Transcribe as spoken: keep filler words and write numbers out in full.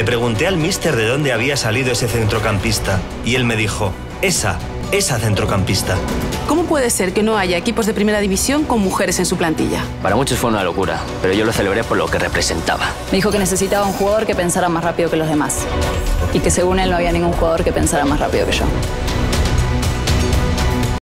Le pregunté al míster de dónde había salido ese centrocampista y él me dijo, esa, esa centrocampista. ¿Cómo puede ser que no haya equipos de primera división con mujeres en su plantilla? Para muchos fue una locura, pero yo lo celebré por lo que representaba. Me dijo que necesitaba un jugador que pensara más rápido que los demás. Y que según él no había ningún jugador que pensara más rápido que yo.